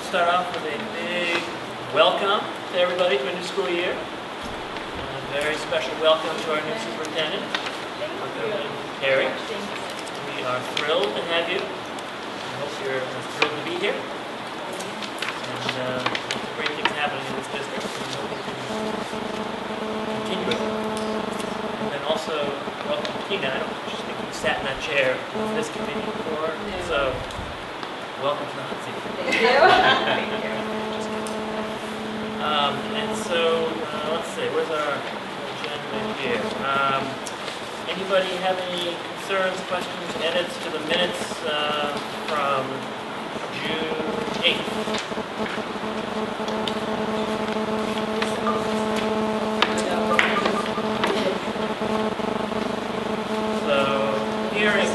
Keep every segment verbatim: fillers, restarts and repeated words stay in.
start off with a big welcome to everybody to a new school year. And a very special welcome to our new superintendent, Carrie. We are thrilled to have you. I hope you're thrilled to be here. And uh, great things happening in this district. Continue it. And then also welcome Tina. I don't just think you sat in that chair with this committee before. So welcome to the hot seat. Thank you. Thank you. Um, and so, uh, let's see, where's our agenda here? Um, anybody have any concerns, questions, edits to the minutes uh, from June eighth? So, hearing.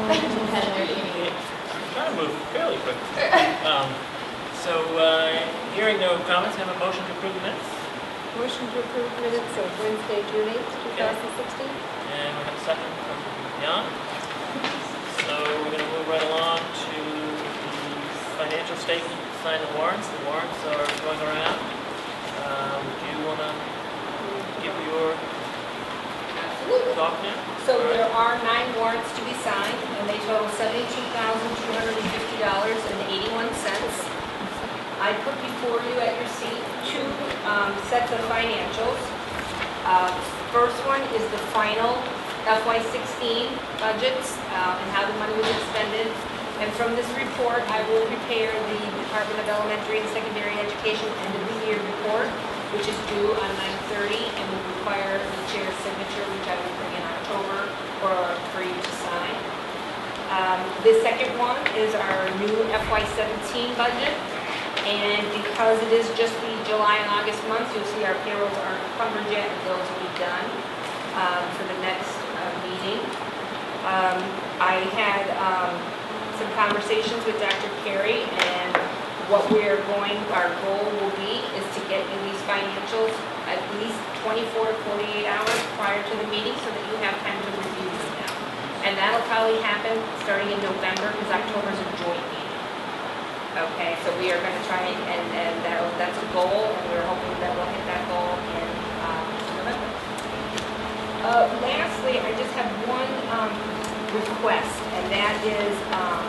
I'm trying to move fairly quickly. Um, so, uh, hearing no comments, have a motion to approve the minutes? Motion to approve minutes of Wednesday, June eighth, two thousand sixteen. And we have a second from Jan. So we're going to move right along to the financial statement, sign the warrants. The warrants are going around. Um, do you want to give your talk now? So there are nine warrants to be signed, and they total seventy-two thousand two hundred fifty dollars and eighty-one cents. I put before you at your seat two um, sets of financials. Uh, first one is the final F Y sixteen budgets uh, and how the money was expended. And from this report, I will prepare the Department of Elementary and Secondary Education end of the year report, which is due on nine thirty and will require the chair's signature, which I will bring in October or for you to sign. Um, the second one is our new F Y seventeen budget. And because it is just the July and August months, you'll see our payrolls aren't covered yet, and those will be done um, for the next uh, meeting. Um, I had um, some conversations with Doctor Carey, and what we're going, our goal will be is to get you these financials at least twenty-four to forty-eight hours prior to the meeting so that you have time to review them now. And that'll probably happen starting in November because October's a joint meeting. Okay, so we are going to try and, and, and that, that's a goal, and we're hoping that we'll hit that goal in um, November. Uh, lastly, I just have one um, request, and that is um,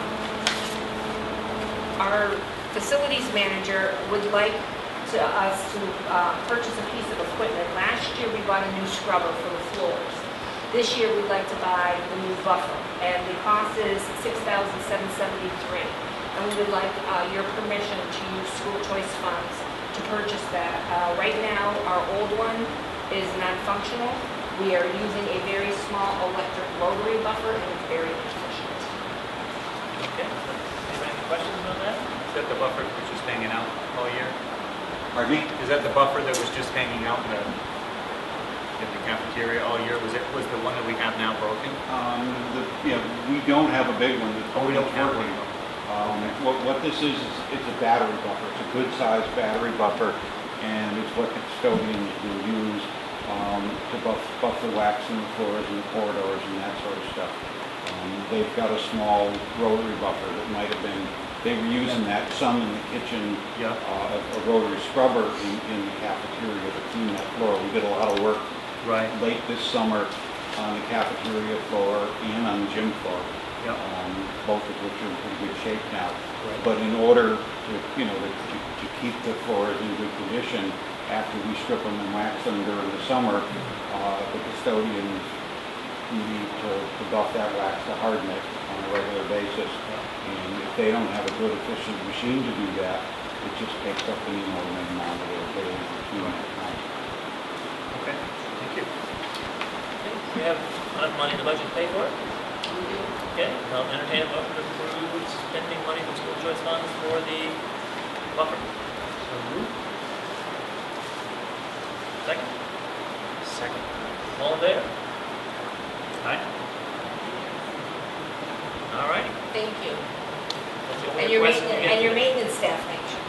our facilities manager would like to, us to uh, purchase a piece of equipment. Last year we bought a new scrubber for the floors. This year we'd like to buy the new buffer, and the cost is six thousand seven hundred seventy-three dollars. And we would like uh, your permission to use school choice funds to purchase that. Uh, right now, our old one is non-functional. We are using a very small electric rotary buffer, and it's very efficient. Okay. Any questions on that? Is that the buffer that was just hanging out all year? Pardon me? Is that the buffer that was just hanging out in the, in the cafeteria all year? Was it was the one that we have now broken? Um, the, yeah, we don't have a big one. That's Oh, we don't have one. Um, what, what this is, is it's a battery buffer. It's a good-sized battery buffer, and it's what the custodians will use um, to buff, buff the wax in the floors and the corridors and that sort of stuff. Um, they've got a small rotary buffer that might have been, they were using that some in the kitchen, Yeah. uh, a, a rotary scrubber in, in the cafeteria to clean that floor. We did a lot of work Right. late this summer on the cafeteria floor and on the gym floor. Yep. Um, both of which are in pretty good shape now. Right. But in order to, you know, to, to, to keep the floors in good condition, after we strip them and wax them during the summer, uh, the custodians need to, to buff that wax to harden it on a regular basis. And if they don't have a good, efficient machine to do that, it just takes up an inordinate amount of their days or two at a time. Okay. Thank you. Okay. We have enough money in the budget to pay for it? Okay, I'll entertain a motion to approve spending money from school choice funds for the buffer. So moved. Second? Second. All in favor? Aye. All right. Thank you. That's the only And your, request we maintenance, get and your today. maintenance staff, thank you.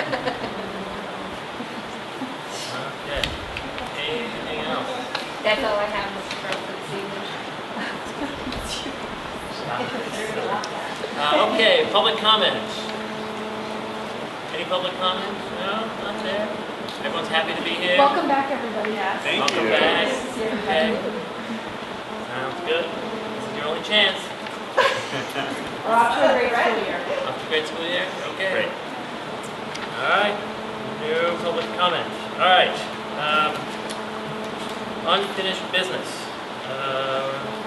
Okay. Anything else? That's all I have, Mister President, for this evening. Uh, okay, public comment. Any public comment? No, not there. Everyone's happy to be here. Welcome back, everybody. Yes. Thank Welcome you. back. Yes. Okay. Sounds good. This is your only chance. We're off to a great school year. Off to a great school year. Okay. Great. All right. No public comment. All right. Um, unfinished business. Uh,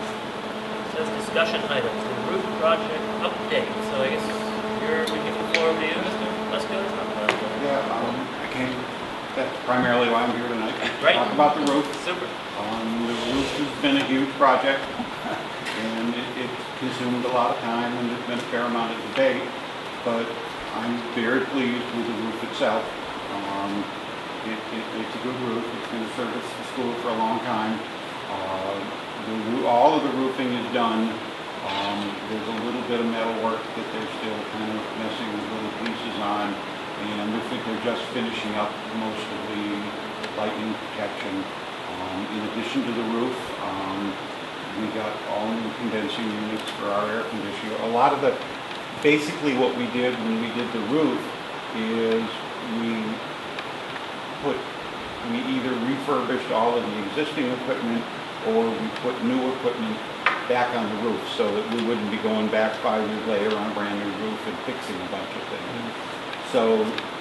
says discussion items. The roof project update. So I guess you're we give the floor to you, Mister Lesko, to talk about it. Yeah, um, I came, that's primarily why I'm here tonight. Right. Talk about the roof. Super. Um, the roof has been a huge project, and it, it's consumed a lot of time, and there's been a fair amount of debate, but I'm very pleased with the roof itself. Um, it, it, it's a good roof. It's going to service the school for a long time. Uh, the, roo- all of the roofing is done. Um, there's a little bit of metal work that they're still kind of messing with little pieces on, and I think they're just finishing up most of the lightning protection. Um, in addition to the roof, um, we got all new condensing units for our air conditioner. A lot of the, basically what we did when we did the roof is we put, we either refurbished all of the existing equipment or we put new equipment back on the roof so that we wouldn't be going back five years later on a brand new roof and fixing a bunch of things. So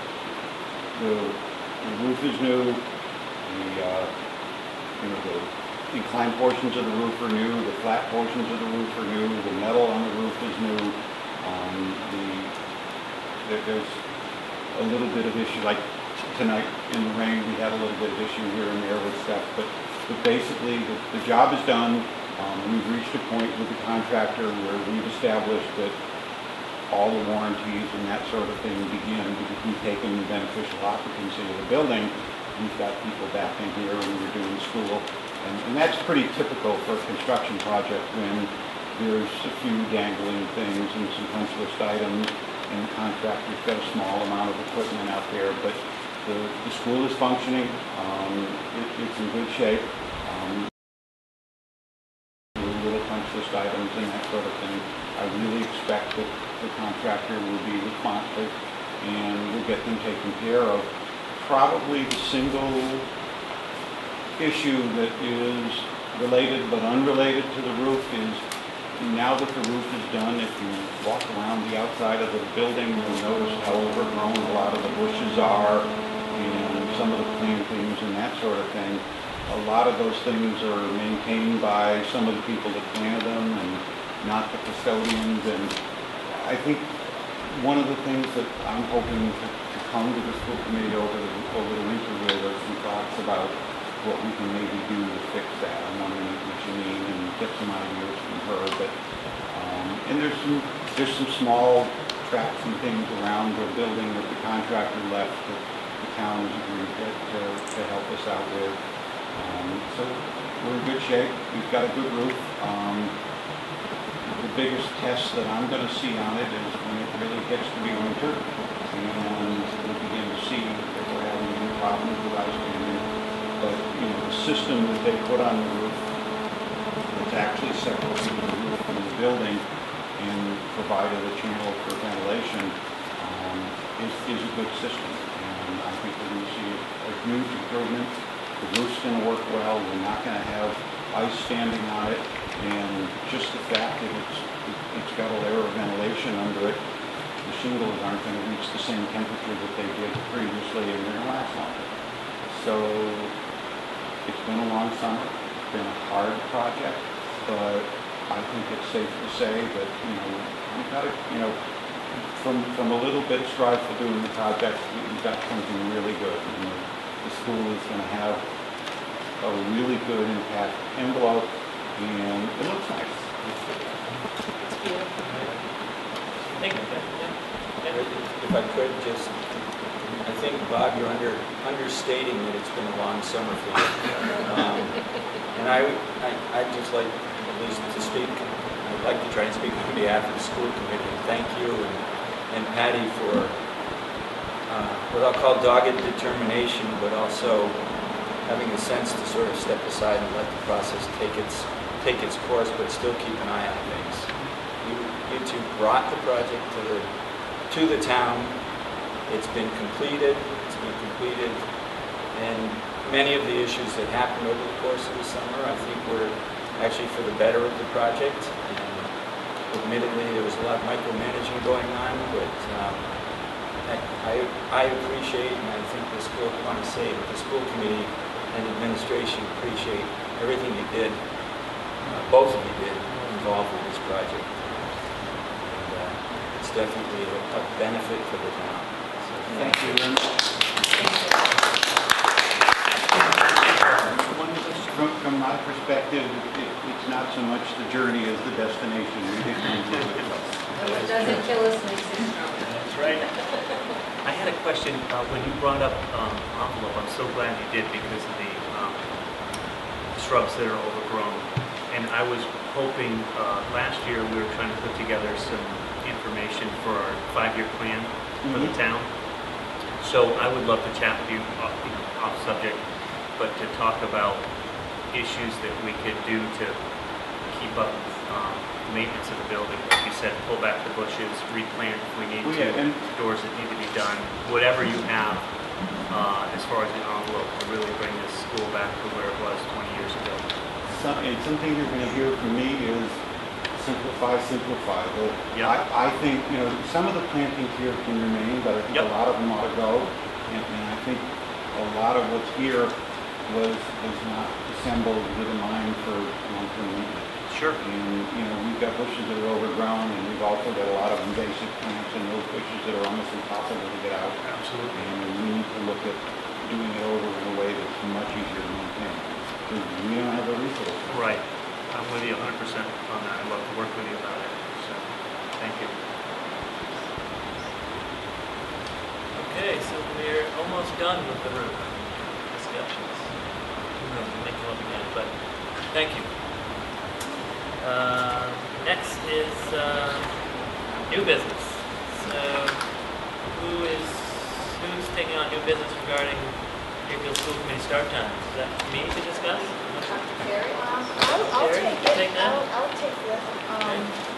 the, the roof is new, the, uh, you know, the inclined portions of the roof are new, the flat portions of the roof are new, the metal on the roof is new. Um, the, there, there's a little bit of issue, like tonight in the rain, we had a little bit of issue here and there with stuff, but, but basically the, the job is done. Um, we've reached a point with the contractor where we've established that all the warranties and that sort of thing begin because we've taken beneficial occupancy of the building. We've got people back in here and we're doing school. And, and that's pretty typical for a construction project when there's a few dangling things and some punch list items and the contractor's got a small amount of equipment out there. But the, the school is functioning. Um, it, it's in good shape. Um, little punch list items and that sort of thing. I really expect that the contractor will be responsive and we'll get them taken care of. Probably the single issue that is related but unrelated to the roof is now that the roof is done, if you walk around the outside of the building, you'll notice how overgrown a lot of the bushes are and some of the plantings and that sort of thing. A lot of those things are maintained by some of the people that planted them and not the custodians. And I think one of the things that I'm hoping to, to come to the school committee over the, over the winter with are some thoughts about what we can maybe do to fix that. I'm want to meet with Janine and get some ideas from her. But um, and there's some there's some small tracks and things around the building that the contractor left that the town has agreed to, to, to help us out with. Um, so we're in good shape. We've got a good roof. Um, the biggest test that I'm going to see on it is when it really gets to be winter and we begin to see that we're having any problems with ice damage. But you know, the system that they put on the roof, it's actually separating the roof from the building and provided a channel for ventilation, um, is, is a good system. And I think we're going to see a huge improvement. The roof's going to work well. We're not going to have ice standing on it, and just the fact that it's it's got a layer of ventilation under it, the shingles aren't going to reach the same temperature that they did previously, and they're going to last longer. So it's been a long summer. It's been a hard project, but I think it's safe to say that you know we've got to you know from from a little bit of strife for doing the project, we've got something really good. And the, the school is going to have a really good impact envelope, and it looks nice. It's beautiful. Thank you. If I could just, I think, Bob, you're under, understating that it's been a long summer for you. Um, and I, I, I'd just like, at least to speak, I'd like to try and speak on behalf of the school committee and thank you and, and Patty for uh, what I'll call dogged determination, but also having a sense to sort of step aside and let the process take its take its course, but still keep an eye on things. You, you two brought the project to the to the town It's been completed, it's been completed, and many of the issues that happened over the course of the summer, I think were actually for the better of the project. And admittedly, there was a lot of micromanaging going on, but um, I, I, I appreciate, and I think the school, I want to say that the school committee and administration appreciate everything you did, uh, both of you did, involved with this project. And uh, it's definitely a, a benefit for the town. So, Thank you very much. From, from my perspective, it, it's not so much the journey as the destination. What doesn't kill us makes us stronger. That's right. I had a question, uh, when you brought up um, envelope, I'm so glad you did because of the um, shrubs that are overgrown. And I was hoping, uh, last year we were trying to put together some information for our five-year plan for the Mhm. town. So I would love to chat with you, off, you know, off subject, but to talk about issues that we could do to keep up um, maintenance of the building. Like you said, pull back the bushes, replant if we need Well, to, yeah, and- doors that need to be done, whatever you have uh, as far as the envelope to really bring this school back to where it was twenty years ago. Some, and something you're going to hear from me is simplify, simplify. Well, Yep. I, I think, you know, some of the plantings here can remain, but I think Yep. a lot of them ought to go. And, and I think a lot of what's here was, was not assembled with a mind for long-term maintenance. Sure. And, you know, we've got bushes that are overgrown, and we've also got a lot of invasive plants and those bushes that are almost impossible to get out. Absolutely. And we need to look at doing it over in a way that's much easier to maintain. Because we don't have a resource. Right. I'm with you one hundred percent on that. I'd love to work with you about it. So, thank you. Okay, so we're almost done with the roof discussions. We'll make them up again, but thank you. Uh, next is uh, new business. So who is who's taking on new business regarding Deerfield School Committee start times? Is that me to discuss? Terry? Um, I'll, I'll Terry, take you it. take that? I'll, I'll take this. Um,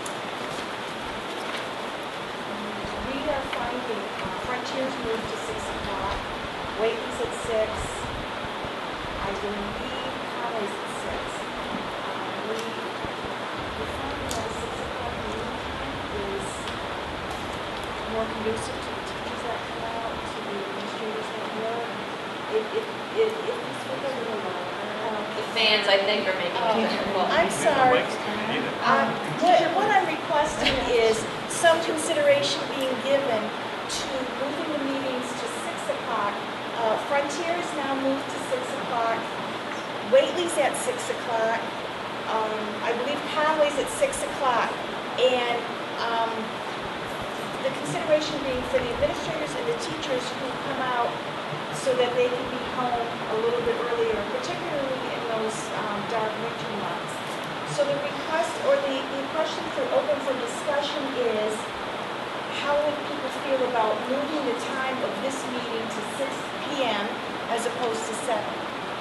we are finding uh, Frontiers moved to six o'clock, Waitley's at six, I believe Conway's at six. Um, we, we find that a six o'clock meeting time is more conducive to the teachers that come out, to the administrators that work. It, it, it, it is a little loud. The fans, I think, are making it difficult. I'm sorry. Um, What what I'm requesting is some consideration being given to moving the meetings to six o'clock. Uh, Frontier is now moved to six o'clock. Waitley's at six o'clock. Um, I believe Conway's at six o'clock. And um, the consideration being for the administrators and the teachers who come out so that they can be home a little bit earlier, particularly in those um, dark winter months. So the request, or the, the question for open for discussion is, how would people feel about moving the time of this meeting to six p m as opposed to seven?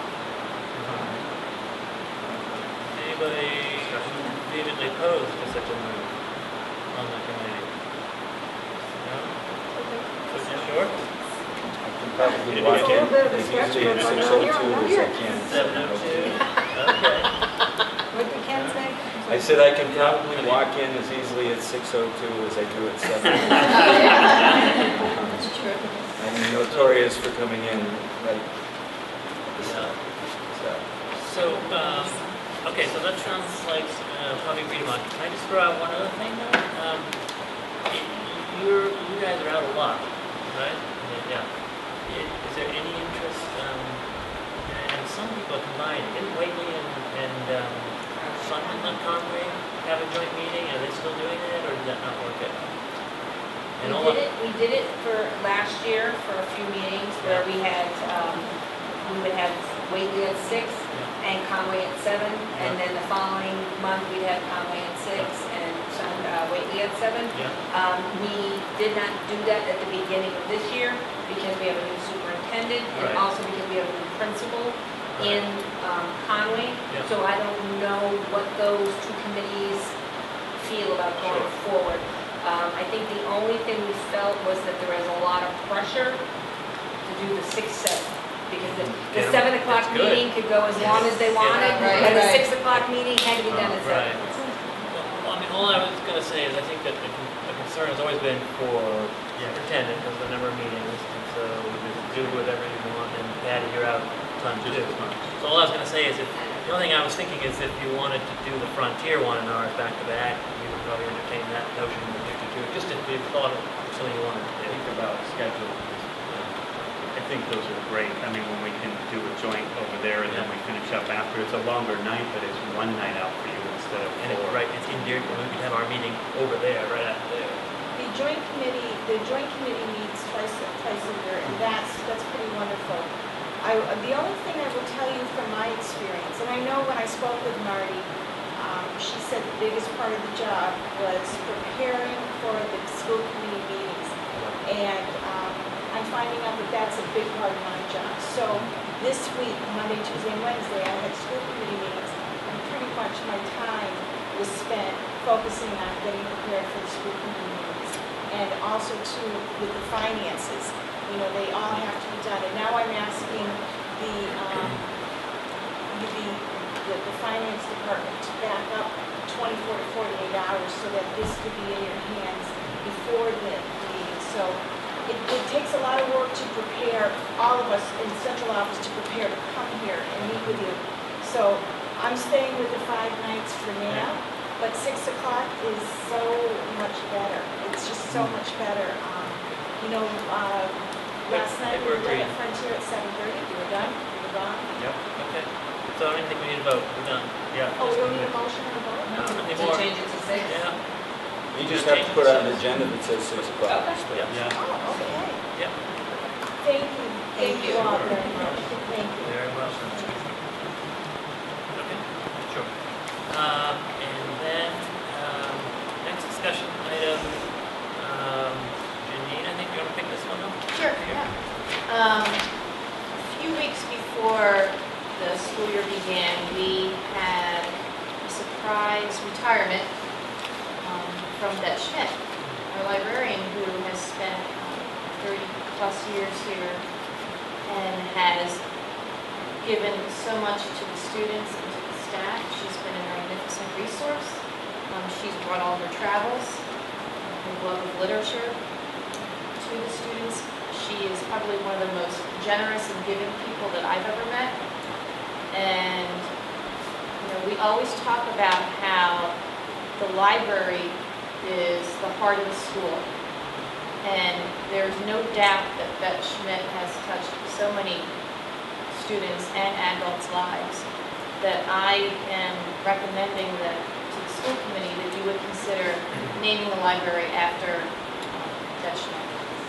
Anybody vehemently opposed to such a move on the committee? No? So just short? I can probably It's walk a in little bit of a as stretch, easily at but six I'm oh here, two I'm as here. I can. Seven oh two. Okay. What did Ken say? I said I can probably walk in as easily at six oh two as I do at seven. That's true. I'm notorious for coming in right. Yeah. So, So, um, okay, so that sounds like uh, probably agreed upon. Can I just throw out one other thing though? Um, y- you're, you guys are out a lot, right? Yeah. I- Is there any interest, um, and some people are combining, didn't Whately and, and um, Simon and Conway have a joint meeting? Are they still doing it, or did that not work out? We And all did of- it, we did it for last year for a few meetings where we had, um, we would have Whately at six and Conway at seven, and then the following month we'd have Conway at six and Sun- uh, Whately at seven. Yeah, Um, we did not do that at the beginning of this year because we have a new superintendent and Right. also because we have a new principal in um, Conway. Yeah. So I don't know what those two committees feel about going Sure. forward. Um, I think the only thing we felt was that there was a lot of pressure to do the six, seven. Because the, the Yeah, seven o'clock that's good. meeting could go as long as they wanted, Yeah, right, and the right. six o'clock meeting had to be done at Oh, right. seven. Well, I mean, all I was gonna say is I think that the, con- the concern has always been for superintendent, because the number of meetings, and so you can do whatever you want, and Patty, you're out time too. So all I was gonna say is if, the only thing I was thinking is if you wanted to do the Frontier one and ours back to back, you would probably entertain that notion in the future too, just if you thought of something you wanted to do. Think about schedule. I think those are great. I mean, when we can do a joint over there and then we finish up after, it's a longer night, but it's one night out for you instead of And it's four. right, it's in Deerfield, we could have our meeting over there, right after there. The joint committee, the joint committee meets twice, twice a year, and that's, that's pretty wonderful. I, the only thing I will tell you from my experience, and I know when I spoke with Marty, um, she said the biggest part of the job was preparing for the school committee meetings. And um, I'm finding out that that's a big part of my job. So this week, Monday, Tuesday, and Wednesday, I had school committee meetings, and pretty much my time was spent focusing on getting prepared for the school committee meetings. And also too, with the finances, you know, they all have to be done. And now I'm asking the, um, the, the, the finance department to back up twenty-four to forty-eight hours so that this could be in your hands before the meeting. So it, it takes a lot of work to prepare, all of us in the central office to prepare to come here and meet with you. So I'm staying with the five nights for now, but six o'clock is so much better. It's just so much better. Um, you know, uh, last I night think we we're were done at agreed. Frontier at seven thirty. We were done. We were gone. Yep. Okay. So I don't even think we need a vote, we're done. Yeah. Oh, we don't need a motion or a vote? No, not To anymore. change it to six? Yeah. You just have to put on an agenda that says six o'clock. Yeah. Yeah. Oh, okay. Yep. Thank you. Thank you all very much. Thank you. Very well. Okay, sure. Um, and then, um, next discussion item, um, Janine, I think you're gonna pick this one up? Sure, yeah. Um, a few weeks before the school year began, we had a surprise retirement um, from Bet Schmidt, our librarian who has spent um, thirty plus years here and has given so much to the students and to the staff. She's been a magnificent resource. Um, she's brought all her travels, her love of literature to the students. She is probably one of the most generous and giving people that I've ever met. And, you know, we always talk about how the library is the heart of the school. And there's no doubt that Bet Schmidt has touched so many students and adults' lives that I am recommending that to the school committee that you would consider naming the library after um, Bet Schmidt.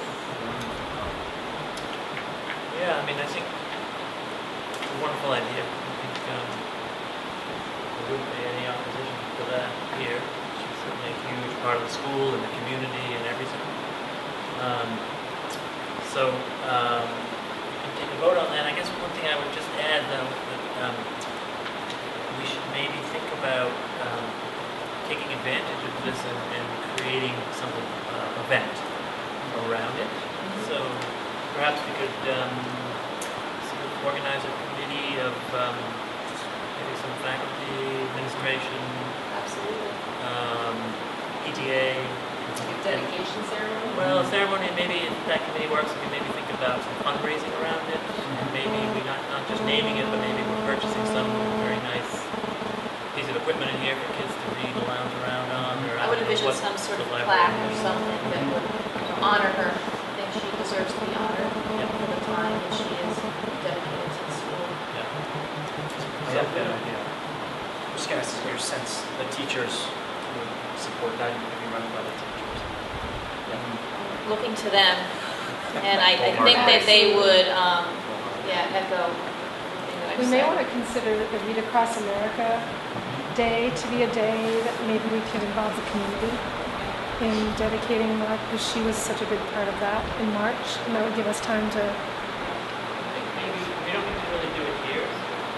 Yeah, I mean, I think it's a wonderful idea. I think, um, there wouldn't be any opposition to that here. She's certainly a huge part of the school and the community and everything. Um, so, um, we can take a vote on that. I guess one thing I would just add, though, that, um, we should maybe think about, um, taking advantage of this and, and creating some, uh, event around it. So perhaps we could, um, sort of organize a committee of, um, maybe some faculty, administration, Absolutely. um, P T A. Dedication ceremony? Well, ceremony, maybe if that committee works, we can maybe think about some fundraising around it. And maybe we not, not just naming it, but maybe we're purchasing some very nice piece of equipment in here for kids to read and lounge around on. Or I would don't know envision what some sort the of library plaque or needs. something that would you know, honor her. I think she deserves to be honored Yeah. for the time that she is dedicated to the school. Yeah. I like that idea. I'm just curious to your sense the teachers would support that, would be run by the teachers. Looking to them, and I, I think that they would, um, yeah, echo everything that I've We said. may want to consider the Read Across America Day to be a day that maybe we could involve the community in dedicating that, because she was such a big part of that in March, and that would give us time to, I think maybe we don't need to really do it here.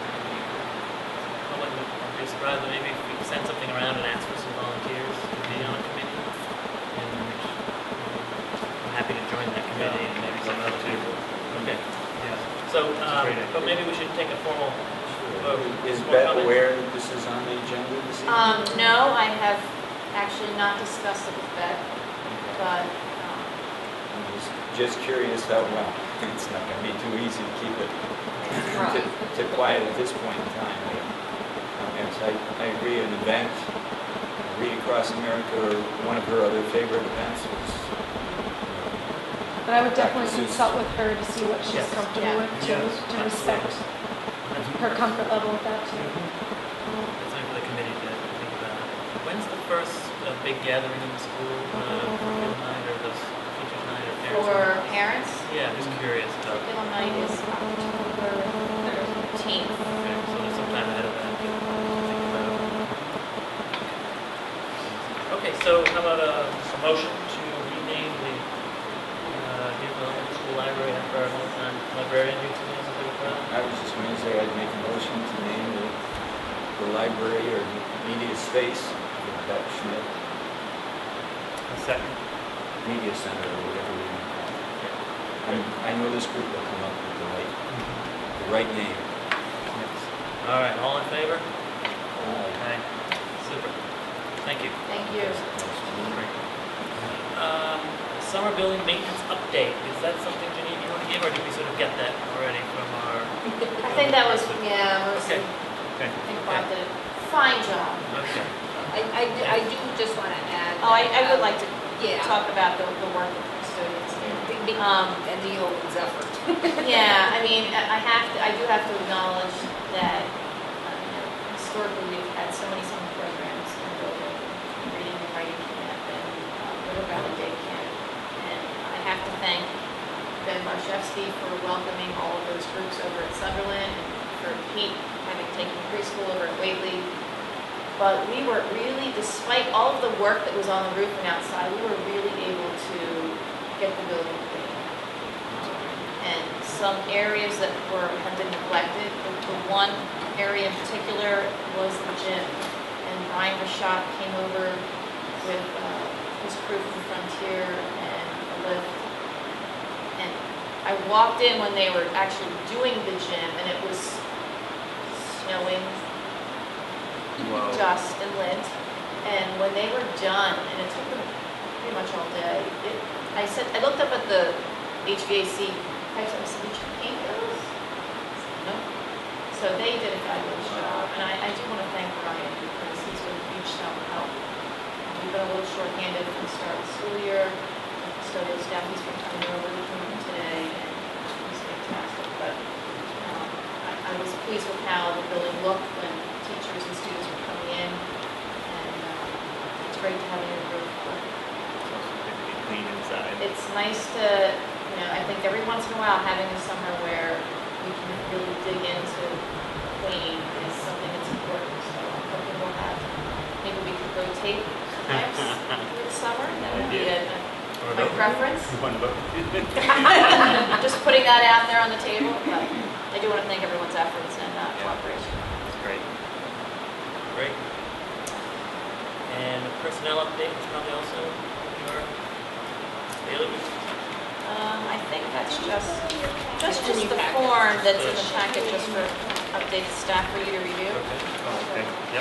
I wouldn't be surprised, but maybe if we send something around and ask for some volunteers to be on a committee. And maybe we should take a formal vote. Is More Beth comments? aware that this is on the agenda this evening? Um, no, I have actually not discussed it with Beth, but, um, I'm just, just curious how, well, it's not gonna be too easy to keep it to, to quiet at this point in time. But, um, yes, I, I agree, an event, Read Across America, or one of her other favorite events was, But I would definitely Practices. consult with her to see what she's Yes. comfortable Yeah. with, to, Yes, to respect her comfort level with that too. It's something for the committee to think about. When's the first uh, big gathering in the school, uh, curriculum night or the teachers' night or parents' for night? parents, Yeah, just curious about. curriculum night is October thirteenth. Okay, so there's some time ahead of that to think about. Okay, so how about a, a motion to rename the uh, Deerfield Elementary School Library after our longtime librarian, you two, as a I was just going to say I'd make a motion to name the, the library or media space, Beth Schmidt A second. Media Center or whatever we want to call it. I, I know this group will come up with the right, the right name. All right, all in favor? Uh, Aye. Super. Thank you. Thank you. Great. Um, Summer building maintenance update, is that something, Janine, you want to give, or did we sort of get that already from our? I think that was, yeah, mostly, Okay. Okay. I think Bob did a fine job. Okay. I, I, do- I do just want to add. Oh, I, I would um, like to Yeah. talk about the, the work of the custodians here. Big, big, Um, and the yeoman's effort. Yeah, I mean, I I have to, I do have to acknowledge that, uh, you know, historically, we've had so many summer programs in the building, reading and writing camp and uh, River Valley Day Camp. And I have to thank Ben Marshevsky for welcoming all of those groups over at Sunderland, and for Pete having taken preschool over at Whately. But we were really, despite all of the work that was on the roof and outside, we were really able to get the building clean. And some areas that were, had been neglected, the, the one area in particular was the gym. And Brian Rashad came over with uh, his crew from Frontier and a lift. And I walked in when they were actually doing the gym, and it was snowing, Wow. dust and lint. And when they were done, and it took them pretty much all day, it, I said, I looked up at the H V A C pipes, and I said, did you paint those? No. So they did a fabulous job, and I, I do want to thank Brian because he's been a huge help. We've been a little short-handed from the start of the school year. So those staff, he's been coming over with me today, and he's fantastic. But um, I, I was pleased with how the building looked when teachers and students were coming in, and uh, it's great to have a new roof. But Clean inside. it's nice to, you know, I think every once in a while, having a summer where we can really dig into cleaning is something that's important. So I'm hoping we'll have, maybe we could rotate times through the summer. That would be a, Or my vote. preference. You want to vote? Just putting that out there on the table, but I do want to thank everyone's efforts and uh, cooperation. That's great. Great. And the personnel update is probably also your bailiwick. Um, I think that's just, just, It's in just your the packet. form that's in the packet just for updated staff for you to review. Okay. Oh, okay. Yep.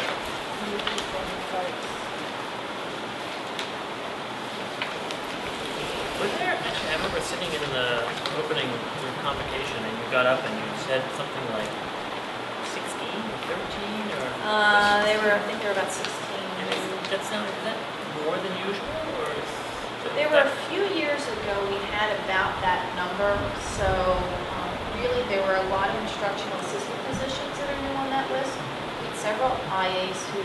Was there, actually, I remember sitting in the opening your convocation and you got up and you said something like sixteen or thirteen or? Uh, they were, I think they were about sixteen. And is that sound, is that more than usual or is? There were a few years ago, we had about that number, so um, really there were a lot of instructional assistant positions that are new on that list. We had several I As who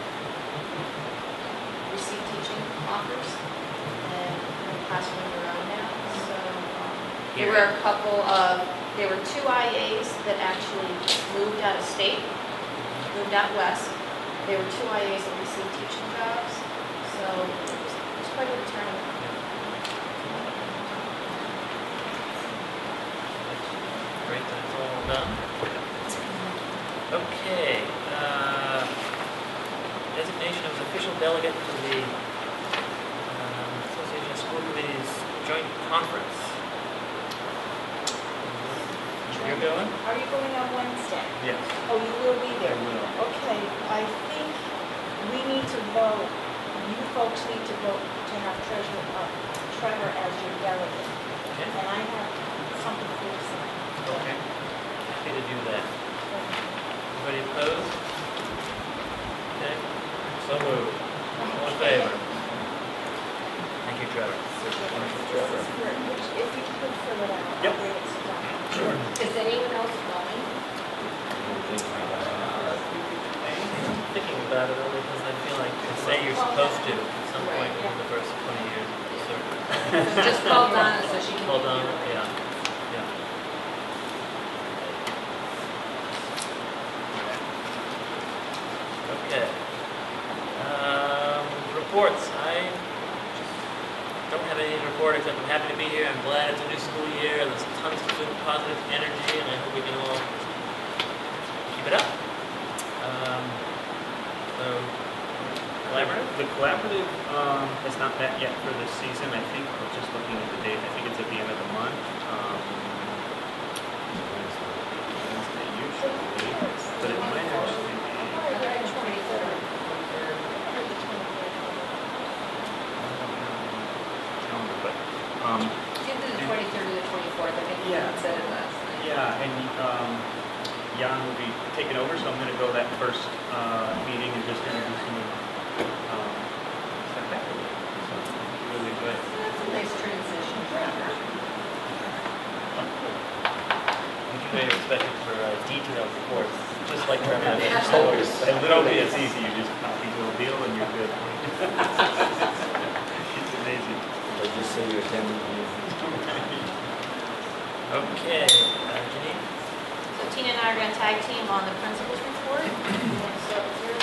received teaching offers and are in classroom of their own now. So um, there were a couple of, there were two I As that actually moved out of state, moved out west. There were two I As that received teaching jobs, so it was, it was quite a turnover. Great, that's all done. Okay, uh, designation of official delegate to the um, Association of School Committees Joint Conference. You're going? Are you going on Wednesday? Yes. Oh, you will be I there? will. Okay, I think we need to vote, you folks need to vote to have Treasurer, uh, Trevor as your delegate. Okay. And I have something for you to sign. Okay. Happy to do that. Anybody opposed? Okay. So moved. All in favor? Thank you, Trevor. Trevor. Which, if you could fill it out, Yep. I'll bring it to Don. Sure. Is anyone else going? I'm thinking about it only because I feel like they say you're supposed to at some point in the first twenty years of the service. So just call Donna so she can. Hold on, yeah, yeah. Okay. Um, reports, I don't have anything to report except I'm happy to be here. I'm glad it's a new school year. There's tons of good positive energy and I hope we can all keep it up. Um, so, collaborative? The collaborative um, has not met yet for this season. I think, we're just looking at the date, I think it's at the end of the month. Um, Wednesday usually, but it might actually be. Calendar, but, um, It's either the twenty-third or the twenty-fourth, I think you Yeah. said it last night. yeah, and um, Jan will be taking over, so I'm going to go that first uh, meeting and just introduce him and um, step back. So, really good. That's a nice transition. You may expect it for uh, detailed reports, just like Trevor. Always. And literally, it's easy. You just copy the deal and you're good. It's amazing. Or just say you attended the meeting. Okay, uh, Janine? So Tina and I are going to tag team on the principal's report. You want to start with yours?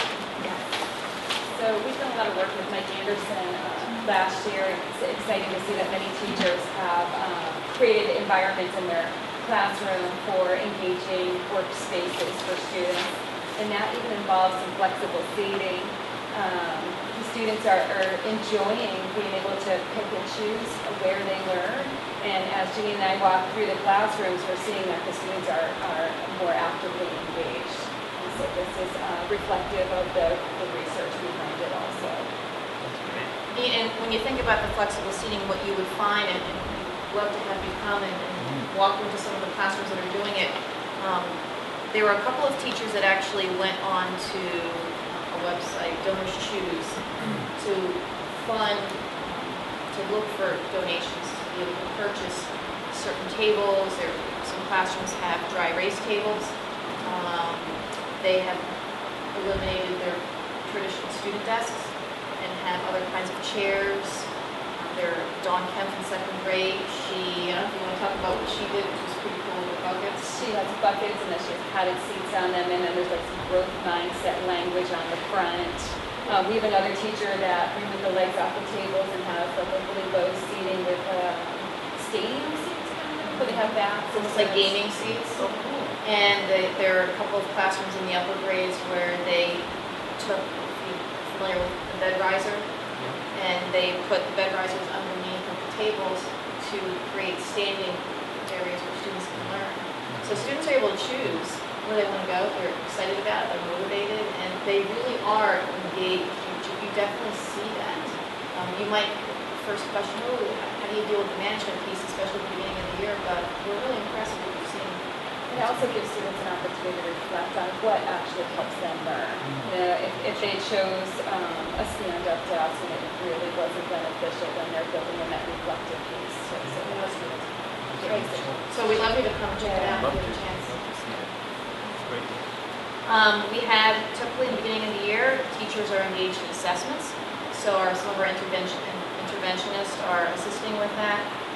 So we've done a lot of work with Mike Anderson uh, last year. It's exciting to see that many teachers have uh, created environments in their classroom for engaging workspaces for students. And that even involves some flexible seating. Um, the students are, are enjoying being able to pick and choose where they learn. And as Janine and I walk through the classrooms, we're seeing that the students are, are more actively engaged. And so this is uh, reflective of the, the research behind it also. That's great. And when you think about the flexible seating, what you would find, and and we'd love to have you come and and walk into some of the classrooms that are doing it, um, there were a couple of teachers that actually went on to a website, Donors Choose, to fund, to look for donations, to be able to purchase certain tables. There, some classrooms have dry erase tables. Um, They have eliminated their traditional student desks and have other kinds of chairs. Um, There, Dawn Kemp in second grade, she, I don't know if you want to talk about what she did, which was pretty cool with buckets. She has buckets and then she has padded seats on them, and then there's like some growth mindset language on the front. Uh, we have another teacher that removed the legs off the tables and has like a really low seating with uh, stadium seats kind of, where they have bats. Almost like gaming seats. And they, there are a couple of classrooms in the upper grades where they took, if you're familiar with the bed riser, and they put the bed risers underneath of the tables to create standing areas where students can learn. So students are able to choose where they want to go. They're excited about it, they're motivated, and they really are engaged. You, you definitely see that. Um, you might first question, oh, how do you deal with the management piece, especially at the beginning of the year, but we're really impressed with what we've seen. It also gives students an opportunity to reflect on what actually helps them learn. You know, if, if they chose um, a stand-up desk and it really wasn't beneficial, then they're building in that reflective piece. So, so that's good. Great. So we'd love you to come check it out Love if you to. have a chance. It's great. Um, we have, typically in the beginning of the year, teachers are engaged in assessments. So our, some of our intervention, interventionists are assisting with that.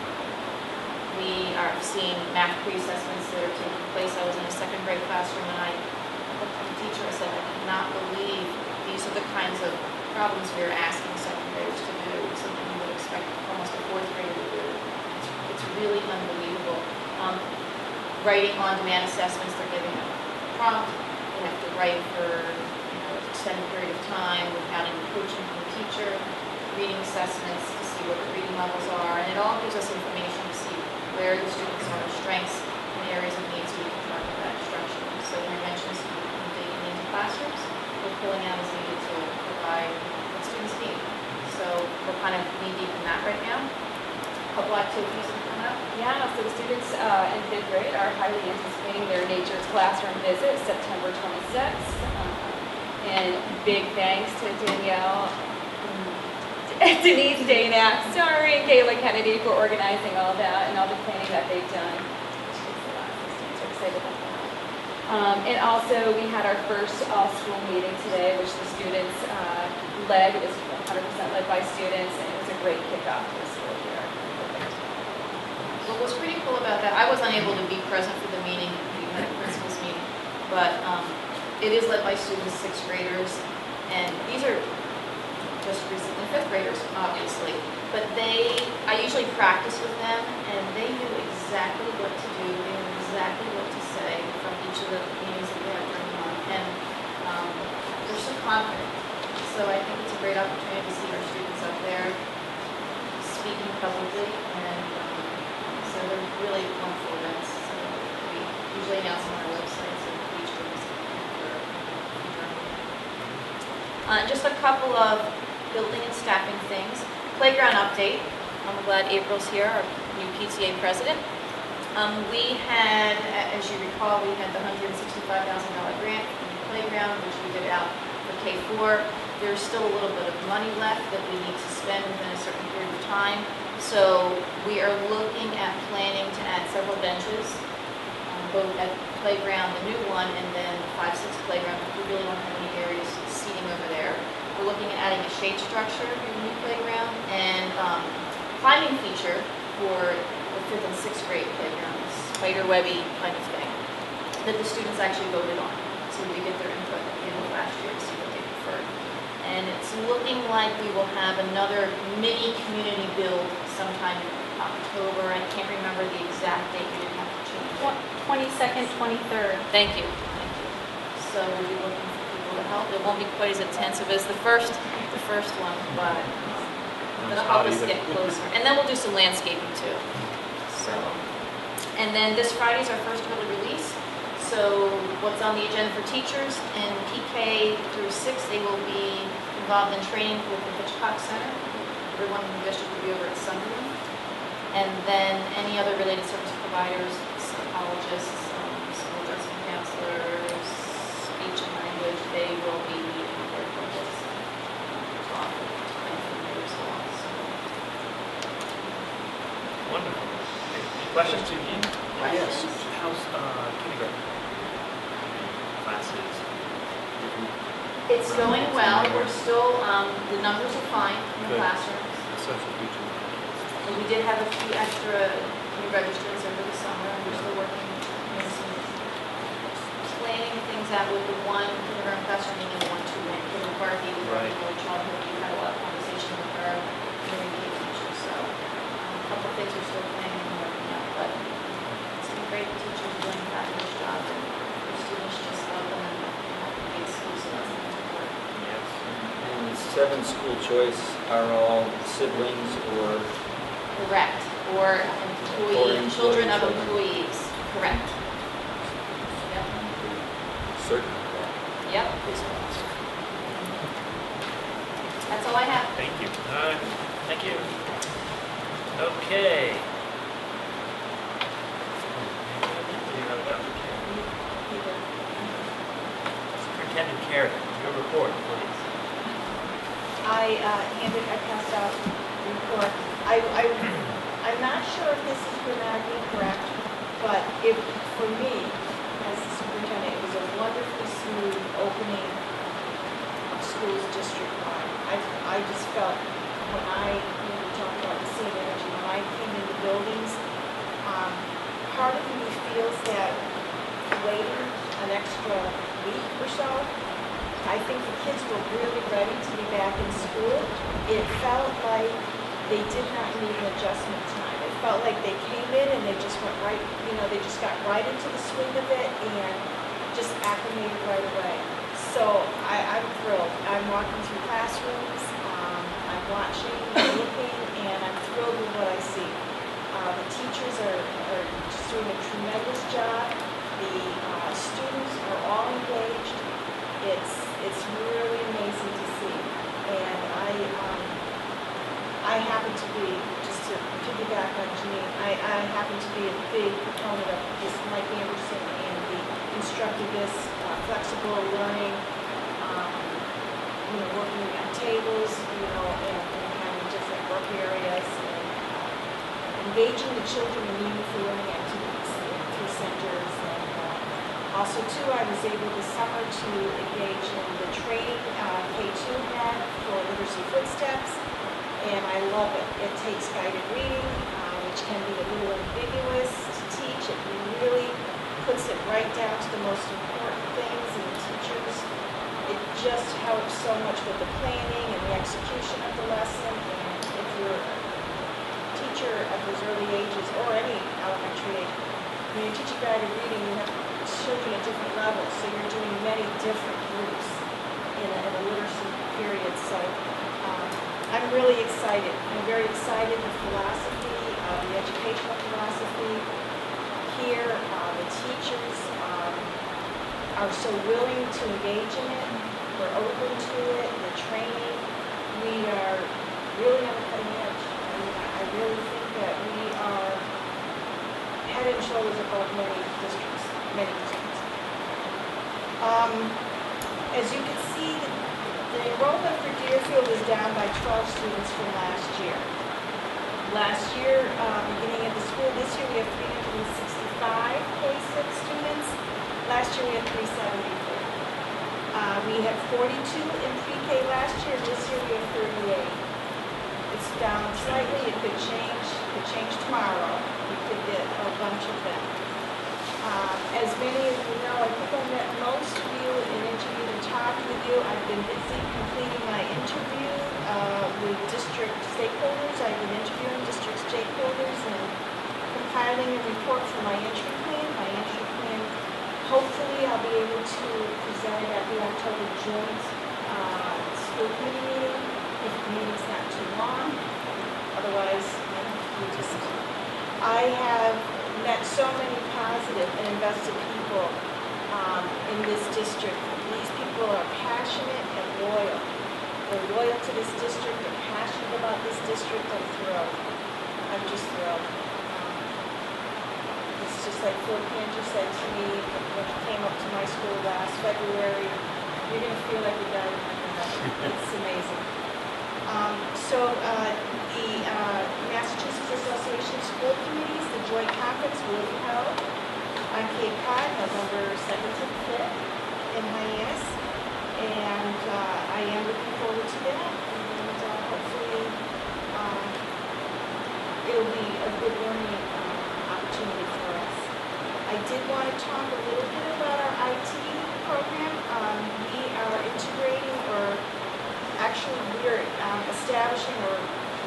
We are seeing math pre-assessments that are taking place. I was in a second grade classroom and I looked at the teacher, I said, I cannot believe these are the kinds of problems we are asking second graders to do, something you would expect almost a fourth grader to do. It's, it's really unbelievable. Um, writing on-demand assessments, they're giving a prompt, they have to write for you know, an extended period of time without any coaching from the teacher, reading assessments to see what the reading levels are, and it all gives us information to see where the students are, strengths, in areas of need so we can talk about instruction. So interventions from digging into classrooms, we're pulling out as needed to provide what students need. So we're kind of knee deep in that right now. A couple activities that are coming up. Yeah, so the students uh, in fifth grade are highly anticipating their nature's classroom visit, September twenty-sixth. Uh, and big thanks to Danielle, Denise Danac, sorry, and Kayla Kennedy for organizing all that and all the planning that they've done. The students are excited about that. Um, and also, we had our first all-school meeting today, which the students uh, led. It was one hundred percent led by students, and it was a great kickoff to the school year. What was pretty cool about that, I was unable to be present for the meeting, we had a principals meeting, but um, it is led by students, sixth graders, and these are just recently fifth graders, obviously, but they, I usually practice with them, and they knew exactly what to do, they knew exactly what to say from each of the meetings that we have during the month, and um, they're so confident. So I think it's a great opportunity to see our students up there speaking publicly, and um, so they're really wonderful events. So we usually announce them on our website, so each group is for uh, just a couple of building and staffing things. Playground update. I'm glad April's here, our new P T A president. Um, we had, as you recall, we had the one hundred sixty-five thousand dollar grant for the playground, which we did out for K four. There's still a little bit of money left that we need to spend within a certain period of time. So we are looking at planning to add several benches, um, both at the playground, the new one, and then the five six playground. We really don't have any areas seating over there. We're looking at adding a shade structure in the new playground and um, climbing feature for the fifth and sixth grade playground, spider webby kind of thing that the students actually voted on. So we did get their input at the end of last year to see what they preferred. And it's looking like we will have another mini community build sometime in October. I can't remember the exact date, we didn't have to change it. twenty-second, twenty-third. Thank you, thank you. So we'll be looking for people to help. It won't be quite as intensive as the first, the first one, but it'll help us get closer. And then we'll do some landscaping too. So, and then this Friday is our first early release. So what's on the agenda for teachers in P K through six, they will be involved in training with the Hitchcock Center. Everyone in the district will be over at Sunderland. And then any other related service providers, psychologists, um, school adjustment counselors, speech and language, they will be meeting with their coaches. Talk and from there as well. So. Wonderful. Any questions? Questions? Yes. How's uh, kindergarten classes? It's going well. We're still, um, the numbers are fine in the Good. classrooms. Such a huge amount. And we did have a few extra new registrants over the summer, and we're still working, you know, some planning things out with the one kindergarten classroom and the one two wing. Kim McCarthy, with Right. early childhood, we had a lot of conversation with her, during the teacher, so um, a couple of things we're still planning and working out, but it's been great. The teachers are doing a fabulous job, and the students just love them and have to be exclusive. That's the most important. Yes. And the seven school choice are all siblings or Correct, or Or employee, children of employees. employees, correct. Yep, certain of that. yep. That's all I have. Thank you. All right, thank you. Okay. Superintendent Carey, your report, please. I uh, handed, I passed out the report. I, I, I'm not sure if this is grammatically correct, but it, for me, as the superintendent, it was a wonderfully smooth opening of schools district-wide. I, I just felt, when I, you know, we talked about the same energy, when I came into buildings, um, part of me feels that waiting an extra week or so, I think the kids were really ready to be back in school. It felt like they did not need an adjustment time. It felt like they came in and they just went right, you know, they just got right into the swing of it and just acclimated right away. So I, I'm thrilled. I'm walking through classrooms, um, I'm watching, I'm looking, and I'm thrilled with what I see. Uh, The teachers are are just doing a tremendous job. The uh, students are all engaged. It's, it's really amazing to see. And I, um, I happen to be, just to piggyback on Janine, I, I happen to be a big proponent of this Mike Anderson and the constructivist, uh, flexible learning, um, you know, working on tables, you know, and, and having different work areas, and uh, engaging the children in meaningful learning activities through centers. And uh, also, too, I was able this summer to engage in the training uh, K two had for Literacy Footsteps, and I love it. It takes guided reading, uh, which can be a little ambiguous to teach. It really puts it right down to the most important things, and the teachers, it just helps so much with the planning and the execution of the lesson. And if you're a teacher at those early ages, or any elementary age, when you're teaching guided reading, you have children at different levels, so you're doing many different groups in a, in a literacy period. So um, I'm really excited. I'm very excited the philosophy, uh, the educational philosophy here. Uh, the teachers um, are so willing to engage in it. We're open to it. The training, we are really on the cutting edge. I mean, I really think that we are head and shoulders above many districts, many districts. Um, as you can see, the, the enrollment for Deerfield is down by twelve students from last year. Last year, uh, beginning of the school, this year we have three hundred sixty-five K six students. Last year we had three hundred seventy-four. Uh, we had forty-two in pre-K last year. This year we have thirty-eight. It's down slightly. It could change. It could change tomorrow. We could get a bunch of them. Uh, as many of you know, I think I met most of you and interviewed and talked with you. I've been busy completing my interview uh, with district stakeholders. I've been interviewing district stakeholders and compiling a report for my entry plan. My entry plan, hopefully I'll be able to present it at the October joint uh, school committee meeting, if the meeting's not too long. Otherwise, you know, we just, I have met so many positive and invested people um, in this district. These people are passionate and loyal. They're loyal to this district. They're passionate about this district. I'm thrilled. I'm just thrilled. Um, it's just like Phil Cantor said to me when he came up to my school last February, you're going to feel like a guy in heaven. It's amazing. Um, so uh, the uh, Massachusetts Association of School Committees, the joint conference will be held on Cape Cod, November second to fifth in Hyannis, and uh, I am looking forward to that, and uh, hopefully um, it'll be a good learning uh, opportunity for us. I did want to talk a little bit about our I T program. Um, we are integrating, or actually we're um, establishing, or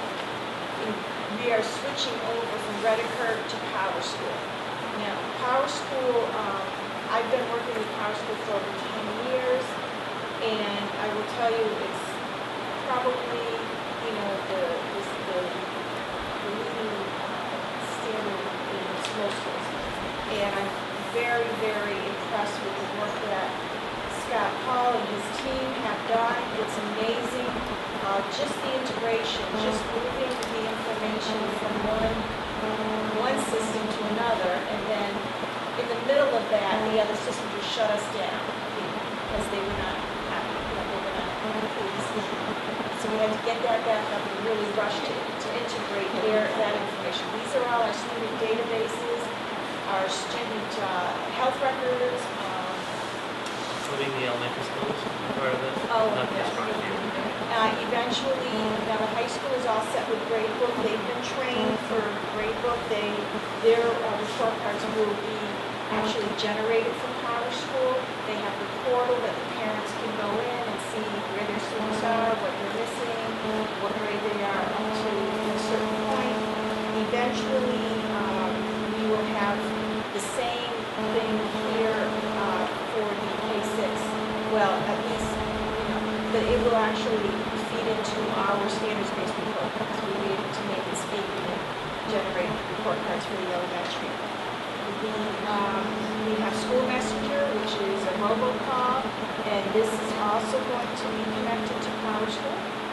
in, we are switching over from Reddiker to Power School. Now, Power School, um, I've been working with Power School for over ten years, and I will tell you, it's probably, you know, the, the, the, the leading uh, standard in most schools. And I'm very, very impressed with the work that Scott Paul and his team have done. It's amazing. Uh, just the integration, just moving the information from one, one system to another, and then in the middle of that, the other system just shut us down because they were not happy, they were not pleased. So we had to get that back up and really rush to, to integrate their, that information. These are all our student databases, our student uh, health records, um, Including the elementary schools, part of it? Oh, Not yes. just front view. Uh, eventually, now the high school is all set with gradebook. They've been trained for gradebook. They, their uh, report cards will be actually generated from Power School. They have the portal that the parents can go in and see where their students are, what they're missing, what grade they are up to at a certain point. Eventually, um, we will have the same thing here uh, for the K six. Well, at least, you know, that it will actually feed into our standards-based program. So we'll be able to make it speak and generate report cards for the elementary. We, um, we have School Messenger, which is a robocall, and this is also going to be connected to Power School.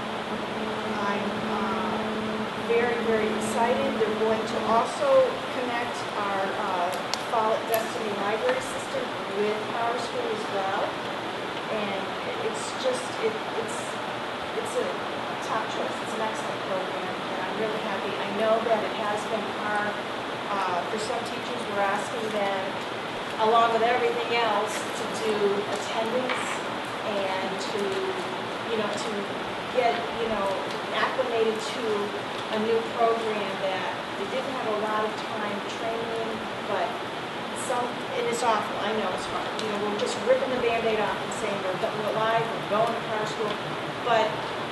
I'm uh, very, very excited. They're going to also connect our uh, Follett Destiny Library System with Power School as well. And it's just, it, it's, it's a top choice. It's an excellent program, and I'm really happy. I know that it has been hard uh, for some teachers. We're asking them, along with everything else, to do attendance and to, you know, to get, you know, acclimated to a new program that they didn't have a lot of time training, but some, and it's awful, I know it's hard. You know, we're just ripping the Band-Aid off and saying we're, we're live, we're going to Power School, but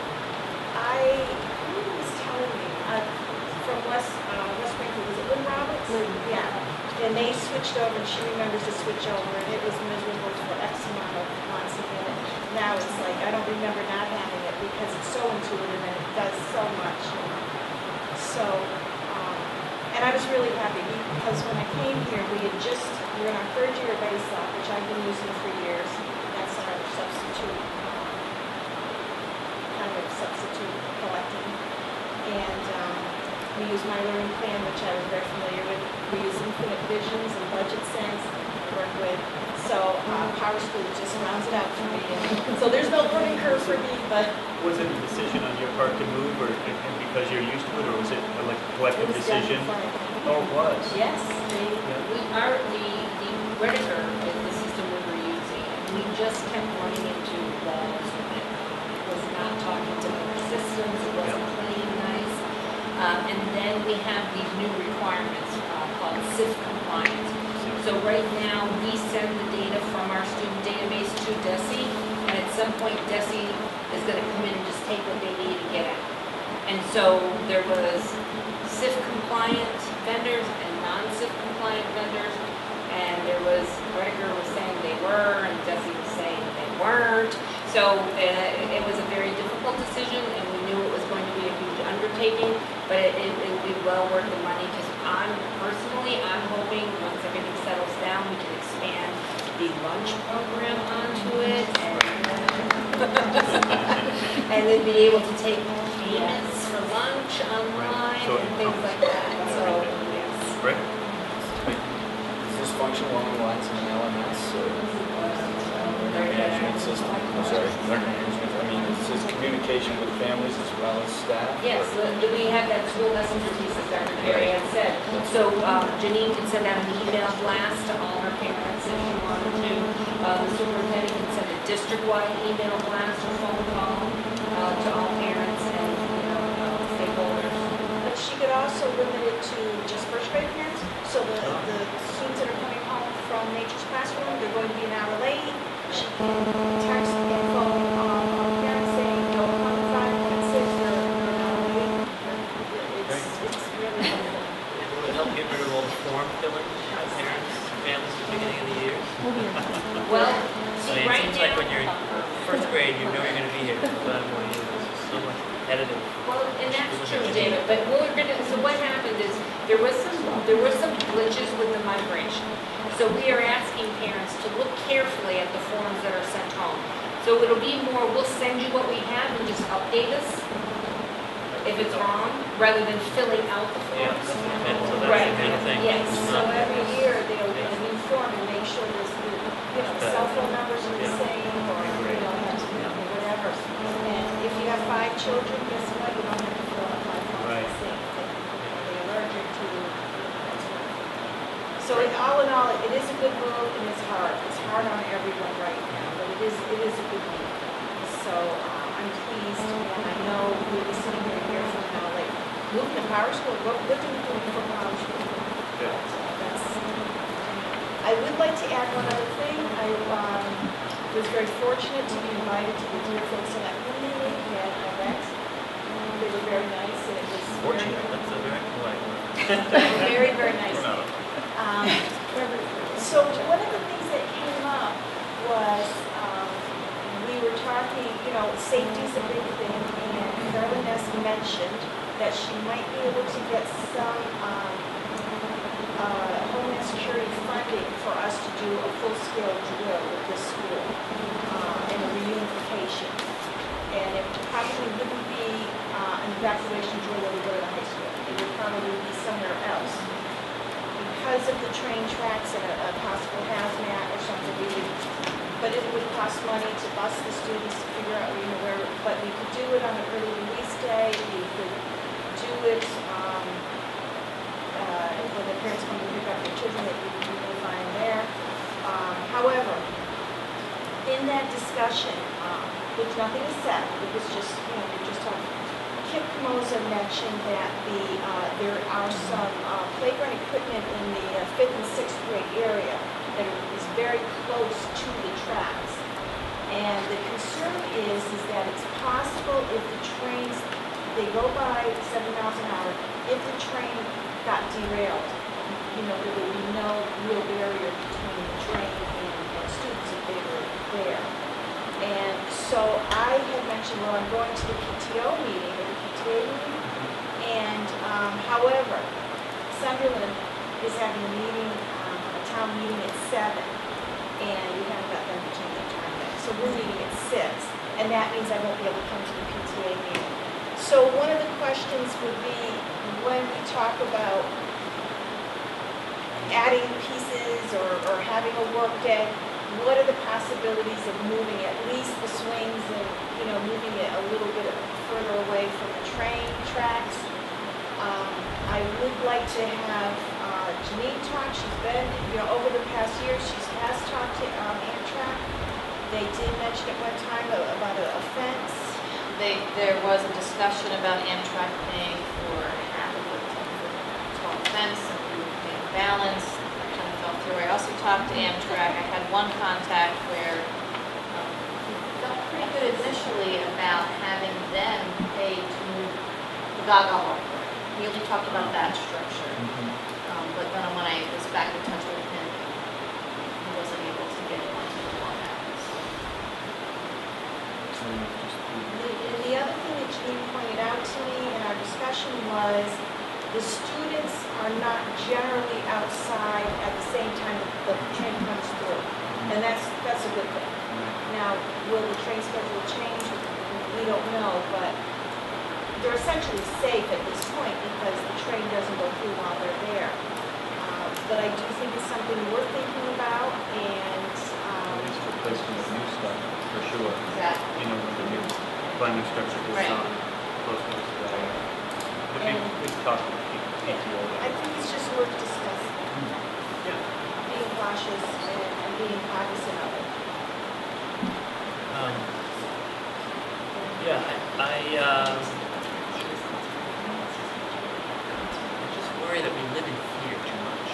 I, who was telling me, uh, from West, uh, West Springfield, was it Lynn Roberts? Yeah, and they switched over, and she remembers to switch over, and it was miserable for X amount of months, and then now it's like, I don't remember not having it because it's so intuitive and it does so much. So, um, and I was really happy because when I came here, we had just, we were in our third year of A S O P, which I've been using for years. That's our substitute, um, kind of substitute collecting. And um, we use My Learning Plan, which I was very familiar with. We use Infinite Visions and Budget Sense to work with. So uh, Power School just rounds it out for me. And so there's no learning curve for me, but Was it a decision on your part to move, or and and because you're used to it, or was it a, like a it collective was done decision? before I came. Oh, it was? Yes, they, We are, the, the Redditor is the system we were using, and we just kept running into walls with it. It was not talking to the systems, it wasn't clean, nice. Um, and then we have these new requirements uh, called S I F compliance. So right now, we send the data from our student database to DESE, and at some point, DESE is gonna come in and just take what they need and get out. And so there was S I F compliant vendors and non-S I F compliant vendors, and there was, Redditor was saying they were, and DESE was saying they weren't. So uh, it was a very difficult decision, and we knew it was going to be a huge undertaking, but it, it, it would be well worth the money, because I'm, personally, I'm hoping once everything settles down, we can expand the lunch program onto it, and, and then be able to take payments for lunch online So- and things like that, so, yes. Rick? Does this function along the lines of an L M S or learning management system? I'm sorry, learning management. I mean, is this communication with families as well as staff? Yes, the- the- we have that school messenger piece, as Doctor Perry had said. So um, Janine can send out an email blast to all her parents if she wanted to. Uh, The superintendent can send a district-wide email blast or phone call uh, to all parents and, you know, uh, stakeholders. but she could also limit it to just first grade parents. So the, the students that are coming home from Nature's Classroom, they're going to be an hour late. She can text and phone um, our parents saying, don't come at five, come at six, or or an hour late. It's, it's really helpful. Will it help get rid of all the form filling by parents, families at the beginning of the year? Well, I mean, see, it right seems now. like when you're in first grade, you know you're gonna be here for five more years. It's so much repetitive. Well, and that's true, David, but what we're gonna, so what happened is, there was some, there were some glitches with the migration. So we are asking parents to look carefully at the forms that are sent home. So it'll be more, we'll send you what we have and just update us if it's wrong, rather than filling out the Yeah, forms. and so that's Right. the kind of thing. Yes. It's So not- every year, they'll get a new form and make sure there's, the, you know, the cell phone numbers are the Yeah. same, or, you know, you know, whatever. And if you have five children, guess what, you don't have to fill out five forms Right. the same. They- They're allergic to. So it, all in all, it is a good move, and it's hard. It's hard on everyone right now, but it is, it is a good move. So uh, I'm pleased, and I know we'll be sitting here a year from now, like, moving to Power School, what, what do we do for Power School? Yeah. That's, I would like to add one other thing. I um, was very fortunate to be invited to the Deerfield Select Committee League at event. They were very nice, and it was very, Fortunate, that's a very polite word. very, very nice. We're not. Um, so one of the things that came up was um, we were talking, you know, safety's a big thing, and Carolyn has mentioned that she might be able to get some um, uh, Homeland Security funding for us to do a full-scale drill with this school uh, and a reunification. And it probably wouldn't be uh, an evacuation drill where we go to the high school. It would probably be somewhere else. Because of the train tracks and a, a possible hazmat or something, we would, but it would cost money to bus the students to figure out, you know, where, but we could do it on an early release day, we could do it, um, uh, when the parents come to pick up their children, that you you may find there. Um, however, in that discussion, um, which nothing is said, it was just, you know, we're just talking, Kip Camosa mentioned that the, uh, there are some uh, playground equipment in the uh, fifth and sixth grade area that is very close to the tracks. And the concern is, is that it's possible if the trains, they go by seven miles an hour, if the train got derailed, you know, there would be no real barrier between the train and, and students if they were there. And so I had mentioned, well, I'm going to the P T O meeting, or the P T A meeting, and um, however, Sunderland is having a meeting, um, a town meeting at seven, and we haven't got them to change their time yet. So we're meeting at six, and that means I won't be able to come to the P T A meeting. So one of the questions would be, when we talk about adding pieces or, or having a work day, what are the possibilities of moving at least the swings and, you know, moving it a little bit further away from the train tracks? Um, I would like to have uh, Janine talk. She's been, you know, over the past year, she has talked to um, Amtrak. They did mention at one time about a, a fence. They, there was a discussion about Amtrak paying for half of the tall fence and we would pay the balance. That kind of fell through. I also talked to Amtrak. I had one contact where um, he felt pretty good initially about having them pay to move the Gaga Walk. We only talked about that structure. Um, but then when I was back in touch with him, he wasn't able to get onto the wall balance. And the other thing that Janine pointed out to me in our discussion was the students are not generally outside at the same time the train comes through. And that's, that's a good thing. Now, will the train schedule change? We don't know, but they're essentially safe at this point because the train doesn't go through while they're there. Uh, But I do think it's something worth thinking about, and, um, It's replacement of new stuff, for sure. Exactly. You know, when the new climbing structure goes Right. on, close to that area. But we, And- we talked with P T O I about it. think it's just worth discussing, Yeah. being cautious and and being cognizant of it. Um, Yeah, I, I, um, I just worry that we live in fear too much.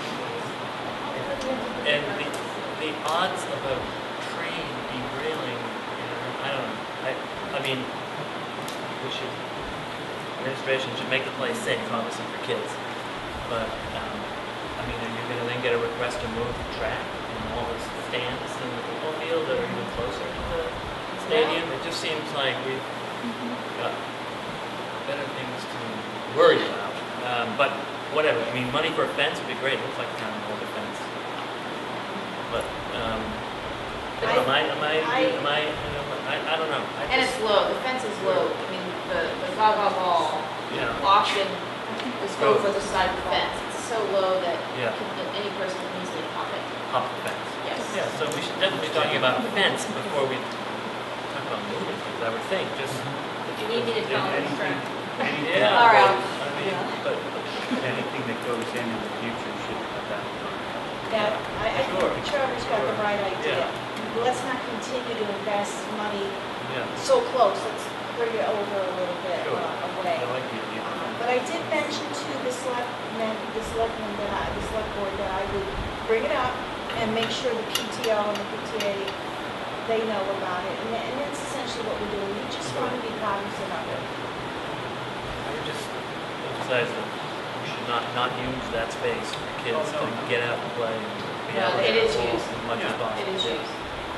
And the, the odds of a train derailing, you know, I don't know, I, I mean, we should, administration should make the place safe, obviously, for kids. But, um, I mean, are you gonna then get a request to move the track and all the stands in the football field that are even closer to the stadium? It just seems like we've got better things to worry about. Um, but whatever, I mean, money for a fence would be great. It looks like a town hall defense. But, um, I don't know, am I, am I, I- am I, you know, I, I don't know. I And just- it's low, the fence is low. I mean, the, the Gaga Ball Yeah, often is over the side of the fence. It's so low that yeah, can- any person can easily pop it. pop the fence. Yes. Yeah, so we should definitely be talking about a fence before we talk about moving things, I would think, just. If you need me to tell them, Anything, anything, Yeah. All right. I mean, Yeah. but, anything that goes in in the future should have that. That, I, I Sure. think Trevor's got the right idea. Yeah. Let's not continue to invest money yeah, so close, let's bring it over a little bit Sure. uh, away. I like the idea. Um, But I did mention to the selectmen, the selectmen that I, the select board, that I would bring it up and make sure the P T O and the P T A, they know about it. And that- and that's essentially what we're doing. We just want to be cognizant of it. I would just emphasize that we should not, not use that space for kids Oh, no, to no. get out and play and be No, out it there is as used. much as Yeah. possible. It is used.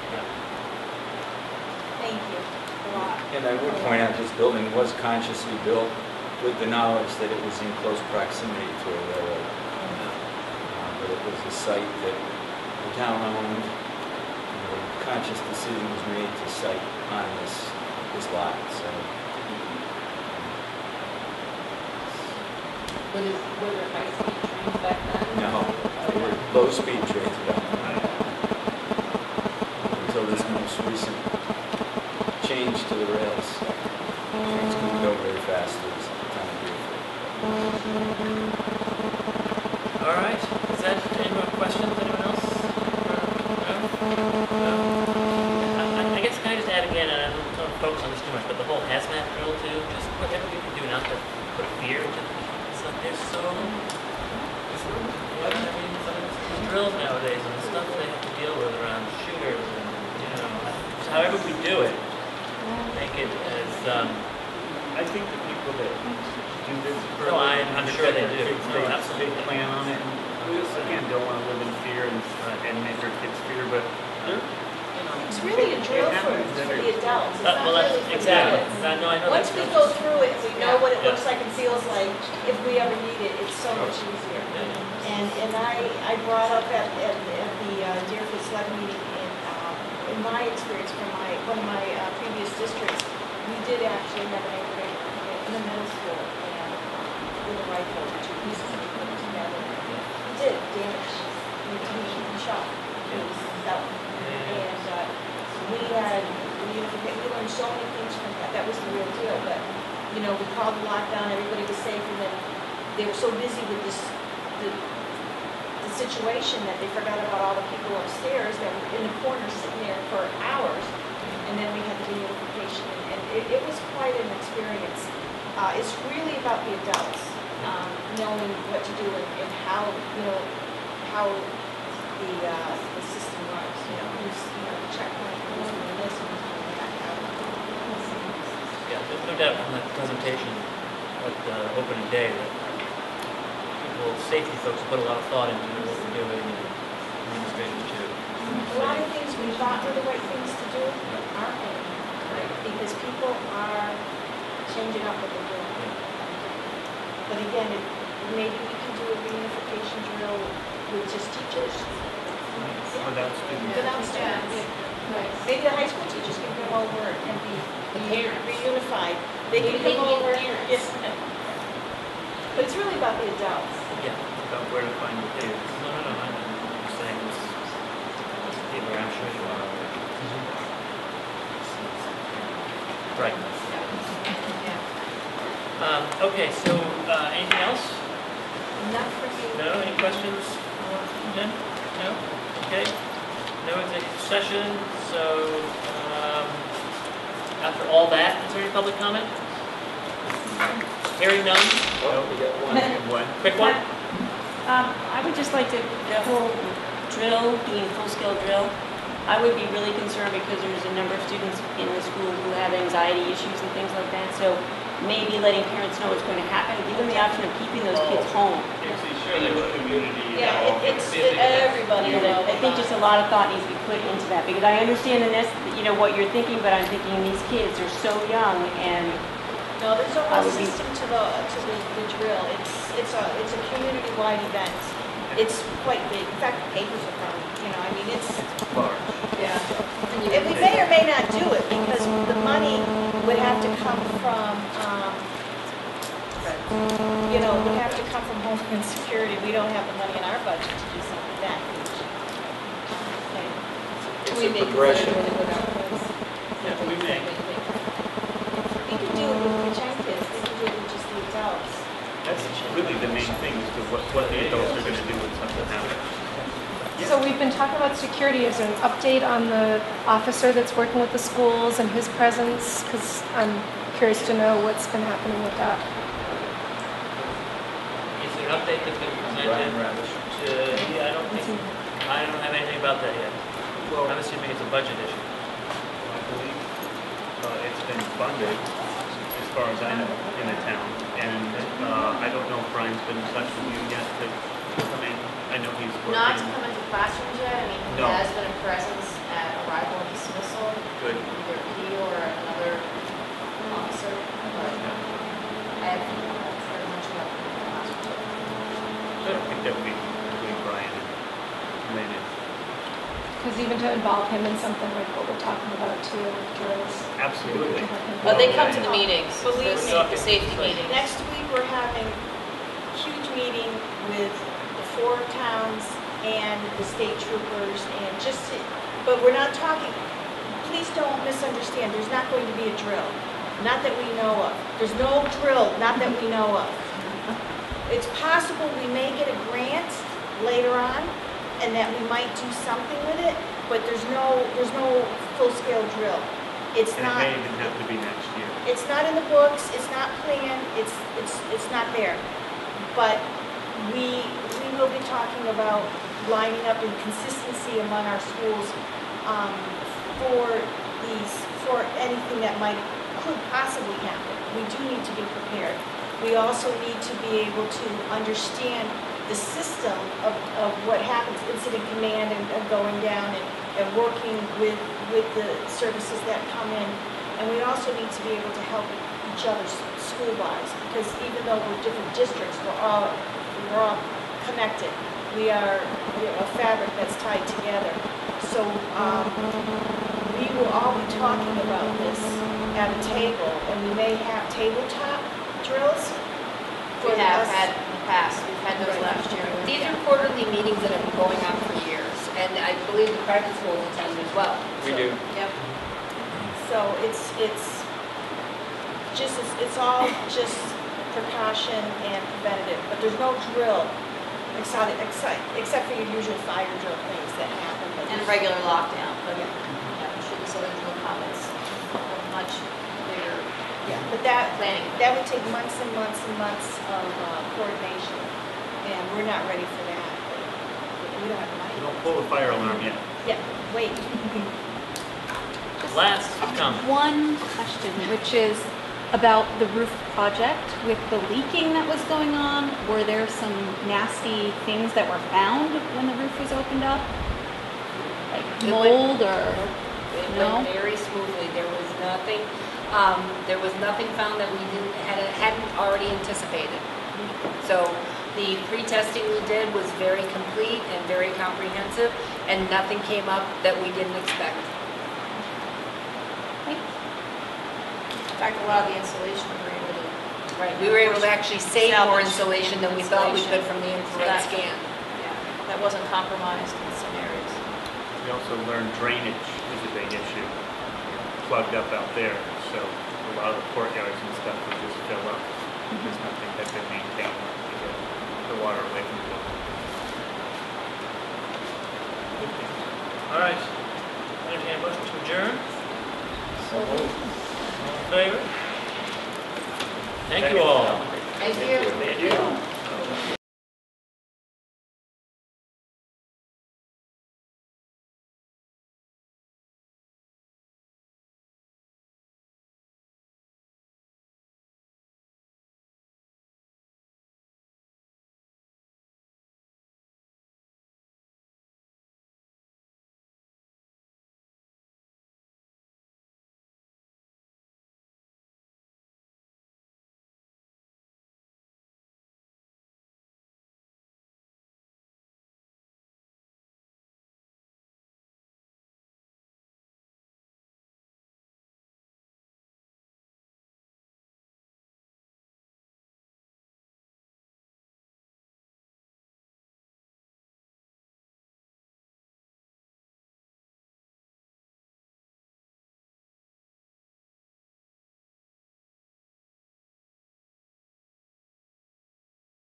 Thank you a lot. And I would point out, this building was consciously built with the knowledge that it was in close proximity to a railroad. was a site that the town owned. A conscious decision was made to site on this, this lot, so. Was it, were there high-speed trains back then? No, they were low-speed trains back then. Until this most recent change to the rails. Trains couldn't go very fast through the town of Deerfield. All right, is that, any more questions, anyone else? No? No? I, I- I guess can I just add again, and I don't want to focus on this too much, but the whole hazmat drill too, just whatever we can do not to put fear into the it's like they're so, it's, you know, I mean, some of these drills nowadays and the stuff they have to deal with around shooters and, you know, just however we do it, make it as, um, I think the people that do this for No, I- I'm sure they do. Kids, No, they, absolutely. they plan on it, and we just, again, don't want to live in fear and, uh, and make our kids fear, but they're, you know. It's really a drill it for, happens for every- the adults. It's Uh, not well, that's, really for the exactly, kids. I know, I know Once that's. we go through it, we know what it Yeah. looks like and feels like, if we ever need it, it's so much easier. Yeah, yeah. And, and I, I brought up at, at, at the uh, Deerfield Select meeting, in, um, in my experience from my, one of my uh, previous districts, we did actually have an eighth grade in the middle school, and um, with a rifle, two pieces we put together. We did damage, we, we shot, it was that one. And, uh, we had, we, we learned so many things from that, that was the real deal, but, you know, we called the lockdown, everybody was safe, and then they were so busy with this, the, the situation that they forgot about all the people upstairs that were in the corner sitting there for hours, and then we had the reunification, and it, it was quite an experience. Uh, it's really about the adults, um, knowing what to do and, and how, you know, how the, uh, the system runs, you know, who's, you know, the checkpoint, who's doing this, and who's doing that. Yeah, there's no doubt from that presentation at the opening day that people, safety folks put a lot of thought into what we're doing, and administrators too. A lot of things we thought were the right things to do aren't anymore, because people are changing up what they're doing. But again, it, maybe we can do a reunification drill with just teachers. Without students. Without students. Maybe the high school teachers can come over and be be reunified. They can Maybe come the over. parents. Yes. But it's really about the adults. Yeah. About where to find the kids. No, no, no, I'm just saying this, this people are, I'm sure you are. Right. Um, okay, so, uh, anything else? Not for you. No, any questions? Jen? No? Okay. No executive session, so, um, after all that, is there any public comment? Hearing none? Well, we got one. One. Quick one? Um, I would just like to, the whole drill, being full-scale drill, I would be really concerned because there's a number of students in the school who have anxiety issues and things like that. So maybe letting parents know what's going to happen, give them the option of keeping those kids home. Actually, share the community. Yeah, it, it's, it, everybody You know, will. I think just a lot of thought needs to be put into that because I understand in this, you know, what you're thinking, but I'm thinking these kids are so young and No, there's a I whole would be- system to the, to the, the drill. It's, it's a, it's a community-wide event. It's quite big. In fact, the papers are from, you know, I mean, it's, Large. yeah. And we may or may not do it because the money would have to come from, um, you know, would have to come from Homeland Security. We don't have the money in our budget to do something that huge. It's a progression. Yeah, we may. We could do it with the young kids. We could do it with just the adults. That's really the main thing, is to what, what the adults are gonna do when something happens. So we've been talking about security. Is there an update on the officer that's working with the schools and his presence? Because I'm curious to know what's been happening with that. Is there an update that's been presented Ryan Radish. to, yeah, I don't think, I don't have anything about that yet. Well, I'm assuming it's a budget issue. I believe uh, it's been funded, as far as I know, in the town. And uh, I don't know if Brian's been in touch with you yet to come in. I know he's working. Not to come into classrooms yet, I mean, he No. has been a presence at arrival and dismissal, Good. either he or another officer, but I haven't heard much about him in the classroom. I think that would be between Brian and Because even to involve him in something like what we're talking about too, with drills. Absolutely. to have him Oh, they do come it. to the meetings, Believe the me. the safety meetings. Next week, we're having a huge meeting with the four towns and the state troopers and just, but we're not talking, please don't misunderstand, there's not going to be a drill, not that we know of. There's no drill, not that we know of. It's possible we may get a grant later on and that we might do something with it, but there's no, there's no full-scale drill. It's And it not. may even have to be next year. It's not in the books, it's not planned, it's, it's, it's not there. But we, we will be talking about lining up in consistency among our schools um, for these, for anything that might, could possibly happen. We do need to be prepared. We also need to be able to understand the system of, of what happens, incident command and, and going down and, and working with, with the services that come in. And we also need to be able to help each other school-wise, because even though we're different districts, we're all, we're all connected. We are, we are a fabric that's tied together. So um, we will all be talking about this at a table, and we may have tabletop drills. We for have us. had in the past, we've had those Right. last year. These are quarterly meetings that have been going on for years, and I believe the private schools attend as well. We do. Yep. So it's, it's just, it's, it's all just precaution and preventative, but there's no drill, except, except, except for your usual fire drill things that happen. but And a there's- regular lockdown, but Yeah. yeah, I'm sure the Southern Drill comments are much clearer Yeah, but that, planning. that would take months and months and months of uh, coordination, and we're not ready for that. We don't have the money. Don't pull the fire alarm yet. Yeah, wait. Last comment. One question, which is about the roof project with the leaking that was going on. Were there some nasty things that were found when the roof was opened up? Like It went- mold or, It No? went very smoothly. There was nothing, um, there was nothing found that we didn't, had, hadn't already anticipated. So the pre-testing we did was very complete and very comprehensive, and nothing came up that we didn't expect. In fact, a lot of the insulation we were able to. Right, we were able to actually save more Salvage insulation than we thought we could insulation. from the So infrared that- scan. Yeah, that wasn't compromised in some areas. We also learned drainage is a big issue, plugged up out there, so a lot of the courtyards and stuff would just fill up. There's nothing that could maintain to get the water away from the building. All right. Entertained a motion to adjourn. So moved. All in favor? Thank you all. Thank you. Thank you.